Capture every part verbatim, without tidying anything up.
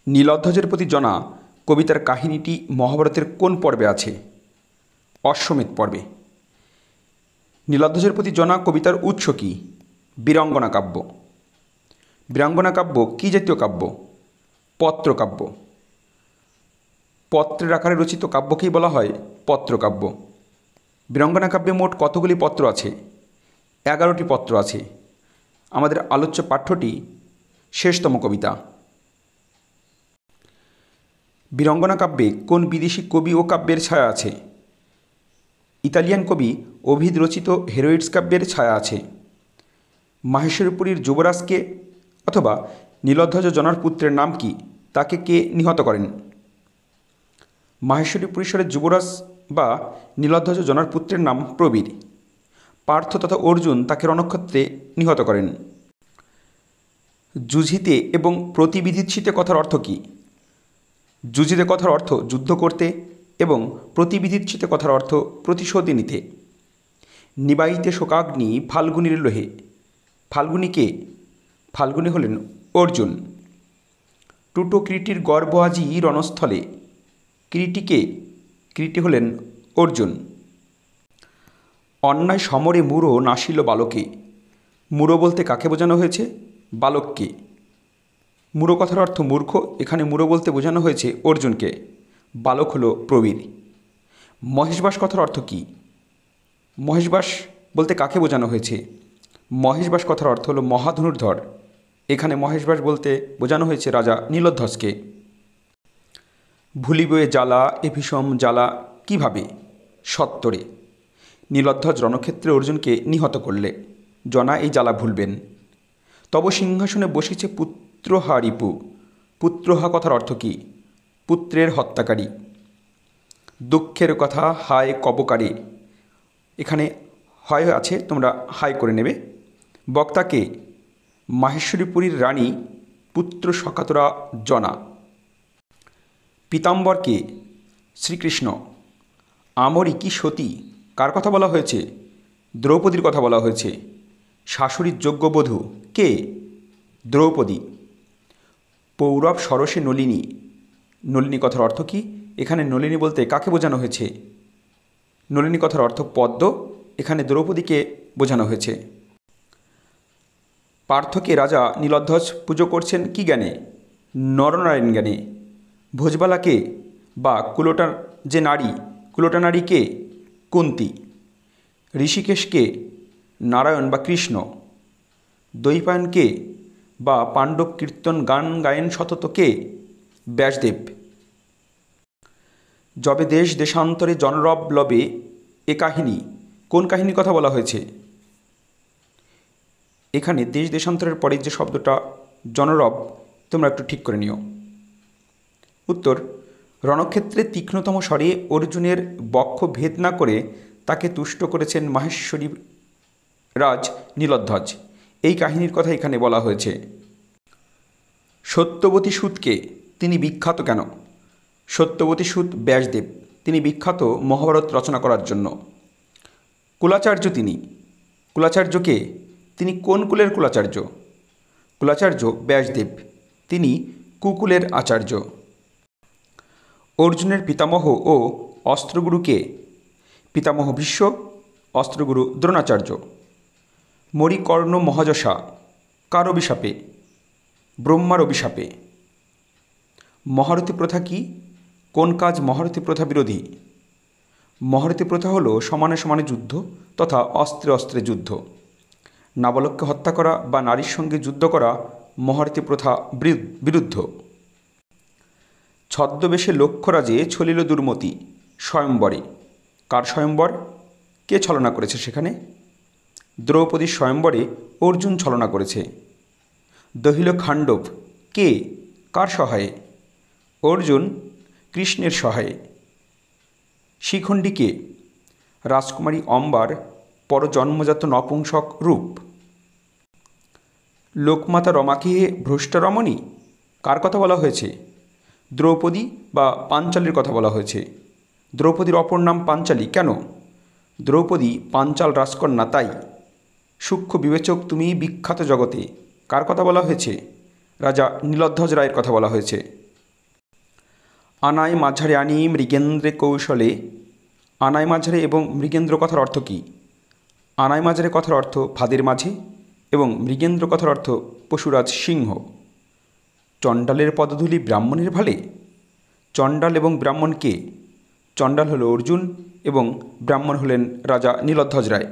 নীলধ্বজের প্রতি জনা কবিতার কাহিনীটি মহাভারতের কোন পর্বে আছে? অশ্বমেধ পর্বে। নীলধ্বজের প্রতি জনা কবিতার উৎস কী? বীরাঙ্গনা কাব্য। বীরাঙ্গনা কাব্য কী জাতীয় কাব্য? পত্রকাব্য। পত্রের আকারে রচিত কাব্যকেই বলা হয় পত্রকাব্য। বীরাঙ্গনা কাব্যে মোট কতগুলি পত্র আছে? এগারোটি পত্র আছে। আমাদের আলোচ্য পাঠ্যটি শেষতম কবিতা। বীরাঙ্গনা কাব্যে কোন বিদেশি কবি ও কাব্যের ছায়া আছে? ইতালিয়ান কবি ওভিদ রচিত হেরোইডস কাব্যের ছায়া আছে। মাহেশ্বরীপুরীর যুবরাজকে অথবা নীলধ্বজ জনার পুত্রের নাম কি? তাকে কে নিহত করেন? মাহেশ্বরীপুরীশ্বরের যুবরাজ বা নীলধ্বজ জনার পুত্রের নাম প্রবীর। পার্থ তথা অর্জুন তাকে রণক্ষেত্রে নিহত করেন। যুঝিতে এবং প্রতিবিধিচ্ছিতে কথার অর্থ কী? যুঝিতে কথার অর্থ যুদ্ধ করতে এবং প্রতিবিধিচ্ছিতে কথার অর্থ প্রতিশোধ নিতে। নিবাইতে শোকাগ্নি ফাল্গুনীর লোহে। ফাল্গুনী কে? ফাল্গুনী হলেন অর্জুন। টুটো ক্রীটির গর্ব আজি রণস্থলে। ক্রীটি কে? ক্রীটি হলেন অর্জুন। অন্যায় সমরে মূঢ় নাসিল বালকে। মূঢ় বলতে কাকে বোঝানো হয়েছে? বালককে। মূঢ় কথার অর্থ মূর্খ, এখানে মূঢ় বলতে বোঝানো হয়েছে অর্জুনকে। বালক হল প্রবীর। মহেশবাস কথার অর্থ কী? মহেশবাস বলতে কাকে বোঝানো হয়েছে? মহেশবাস কথার অর্থ হল মহাধনুর্ধর, এখানে মহেশবাস বলতে বোঝানো হয়েছে রাজা নীলধ্বজকে। ভুলিবে জ্বালা এ ভীষণ জ্বালা কীভাবে? সত্তরে। নীলধ্বজ রণক্ষেত্রে অর্জুনকে নিহত করলে জনা এই জ্বালা ভুলবেন। তব সিংহাসনে বসেছে পুত্রহা রিপু। পুত্রহা কথার অর্থ কী? পুত্রের হত্যাকারী। দুঃখের কথা হায় কবকারে, এখানে হয় আছে, তোমরা হাই করে নেবে। বক্তাকে? মাহেশ্বরীপুরীর রানী পুত্র সকাতরা জনা। পীতাম্বরকে? শ্রীকৃষ্ণ। আমরি কি সতী কার কথা বলা হয়েছে? দ্রৌপদীর কথা বলা হয়েছে। শাশুড়ির যোগ্য বধূ কে? দ্রৌপদী। পৌরব সরসে নলিনী। নলিনী কথার অর্থ কী? এখানে নলিনী বলতে কাকে বোঝানো হয়েছে? নলিনী কথার অর্থ পদ্ম, এখানে দ্রৌপদীকে বোঝানো হয়েছে। পার্থকে রাজা নীলধ্বজ পুজো করছেন কি জ্ঞানে? নরনারায়ণ জ্ঞানে। ভোজবালাকে বা কুলোটার যে নারী, কুলোটা নারী কে? কুন্তী। ঋষিকেশকে? নারায়ণ বা কৃষ্ণ। দ্বৈপায়নকে বা পাণ্ডব কীর্তন গান গায়েন সতত কে? ব্যাসদেব। যবে দেশ দেশান্তরে জনরব লবে এ কাহিনী কোন কাহিনীর কথা বলা হয়েছে? এখানে দেশ দেশান্তরের পরে যে শব্দটা জনরব, তোমরা একটু ঠিক করে নিও। উত্তর, রণক্ষেত্রে তীক্ষ্ণতম স্বরে অর্জুনের বক্ষ ভেদ না করে তাকে তুষ্ট করেছেন মাহেশ্বরী রাজ নীলধ্বজ, এই কাহিনীর কথা এখানে বলা হয়েছে। সত্যবতী সুতকে? তিনি বিখ্যাত কেন? সত্যবতী সুত ব্যাসদেব, তিনি বিখ্যাত মহাভারত রচনা করার জন্য। কুলাচার্য তিনি? কুলাচার্যকে? তিনি কোন কুলের কুলাচার্য? কুলাচার্য ব্যাসদেব, তিনি কুকুলের আচার্য। অর্জুনের পিতামহ ও অস্ত্রগুরুকে? পিতামহ ভীষ্ম, অস্ত্রগুরু দ্রোণাচার্য। মরিকর্ণ মহাযশা কার অভিশাপে? ব্রহ্মার অভিশাপে। মহারথী প্রথা কি? কোন কাজ মহারথী প্রথা বিরোধী? মহারথী প্রথা হল সমানে সমানে যুদ্ধ তথা অস্ত্রে অস্ত্রে যুদ্ধ। নাবালককে হত্যা করা বা নারীর সঙ্গে যুদ্ধ করা মহারথী প্রথা বিরুদ্ধ। ছদ্মবেশে লক্ষ্যরাজে ছলিল দুর্মতি স্বয়ম্বরে। কার স্বয়ম্বর? কে ছলনা করেছে সেখানে? দ্রৌপদীর স্বয়ম্বরে অর্জুন ছলনা করেছে। দহিল খাণ্ডব কে? কার সহায়ে? অর্জুন কৃষ্ণের সহায়ে। শিখণ্ডী কে? রাজকুমারী অম্বার পরজন্মজাত নপুংসক রূপ। লোকমাতা রমাকে ভ্রষ্ট রমণী, কার কথা বলা হয়েছে? দ্রৌপদী বা পাঞ্চালীর কথা বলা হয়েছে। দ্রৌপদীর অপর নাম পাঞ্চালী কেন? দ্রৌপদী পাঞ্চাল রাজকন্যা, তাই। সূক্ষ্ম বিবেচক তুমি বিখ্যাত জগতে, কার কথা বলা হয়েছে? রাজা নীলধ্বজ রায়ের কথা বলা হয়েছে। আনায় মাঝারে আনি মৃগেন্দ্রে কৌশলে। আনায় মাঝারে এবং মৃগেন্দ্র কথার অর্থ কী? আনায় মাঝারে কথার অর্থ ফাঁদের মাঝে এবং মৃগেন্দ্র কথার অর্থ পশুরাজ সিংহ। চণ্ডালের পদধূলি ব্রাহ্মণের ভালে। চণ্ডাল এবং ব্রাহ্মণ কে? চণ্ডাল হল অর্জুন এবং ব্রাহ্মণ হলেন রাজা নীলধ্বজ রায়।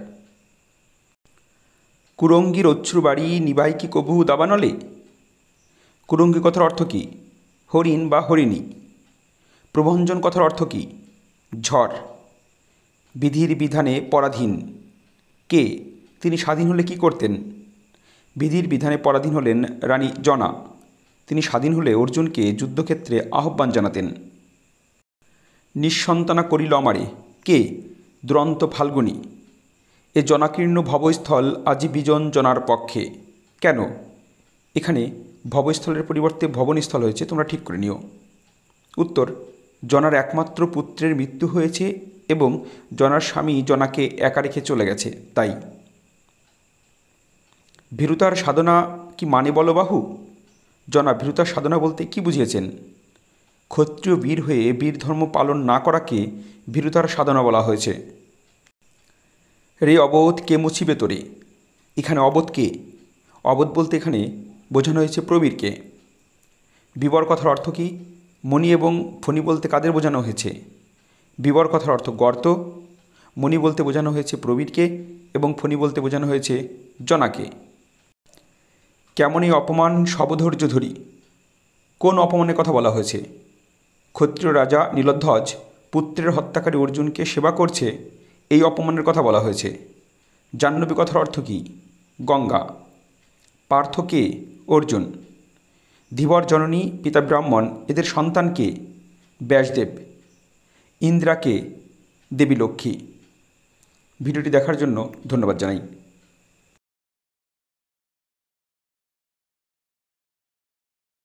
কুরঙ্গীর অশ্রুবাড়ি নিবাই কি কভু দাবানলে। কুরঙ্গী কথার অর্থ কী? হরিণ বা হরিণী। প্রভঞ্জন কথার অর্থ কী? ঝড়। বিধির বিধানে পরাধীন কে? তিনি স্বাধীন হলে কি করতেন? বিধির বিধানে পরাধীন হলেন রানী জনা। তিনি স্বাধীন হলে অর্জুনকে যুদ্ধক্ষেত্রে আহ্বান জানাতেন। নিঃসন্তানা করিল আমারে কে? দুরন্ত ফাল্গুনী। এ জনাকীর্ণ ভবস্থল আজি বিজন জনার পক্ষে। কেন? এখানে ভবস্থলের পরিবর্তে ভবনস্থল হয়েছে, তোমরা ঠিক করে নিও। উত্তর, জনার একমাত্র পুত্রের মৃত্যু হয়েছে এবং জনার স্বামী জনাকে একা রেখে চলে গেছে, তাই। ভীরুতার সাধনা কি মানে বলো বাহু? জনা ভীরুতার সাধনা বলতে কি বুঝিয়েছেন? ক্ষত্রিয় বীর হয়ে বীর ধর্ম পালন না করাকে ভীরুতার সাধনা বলা হয়েছে। রে অবোধ কে মুছিবে তোরে। এখানে অবোধ কে? অবোধ বলতে এখানে বোঝানো হয়েছে প্রবীরকে। বিবর কথার অর্থ কী? মণি এবং ফণি বলতে কাদের বোঝানো হয়েছে? বিবর কথার অর্থ গর্ত। মণি বলতে বোঝানো হয়েছে প্রবীরকে এবং ফণি বলতে বোঝানো হয়েছে জনাকে। কেমন এই অপমান সবধৈর্য ধরি। কোন অপমানের কথা বলা হয়েছে? ক্ষত্রিয় রাজা নীলধ্বজ পুত্রের হত্যাকারী অর্জুনকে সেবা করছে, এই অপমানের কথা বলা হয়েছে। জাহ্নবী কথার অর্থ কী? গঙ্গা। পার্থ কে? অর্জুন। ধীবর জননী পিতা ব্রাহ্মণ, এদের সন্তান কে? ব্যাসদেব। ইন্দ্রাকে দেবী লক্ষ্মী। ভিডিওটি দেখার জন্য ধন্যবাদ জানাই।